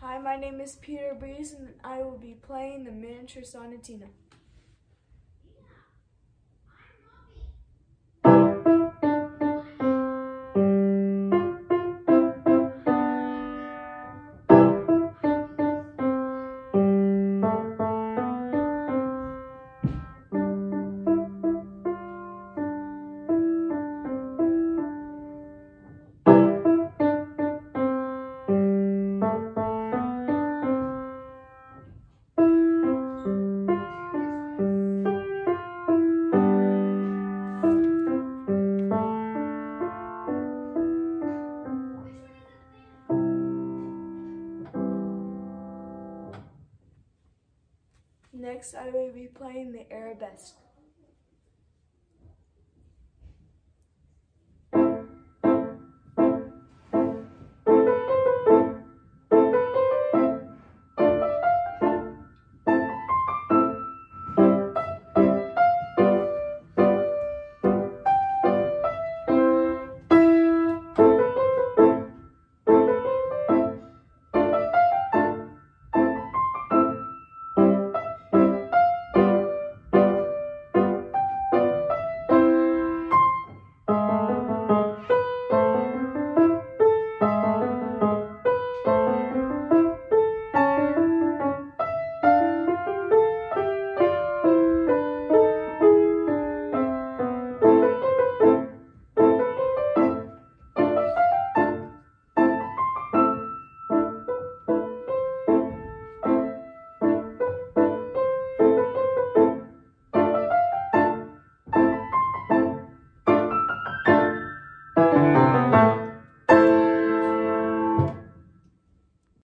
Hi, my name is Peter Breeze and I will be playing the miniature sonatina. Next, I will be playing the arabesque.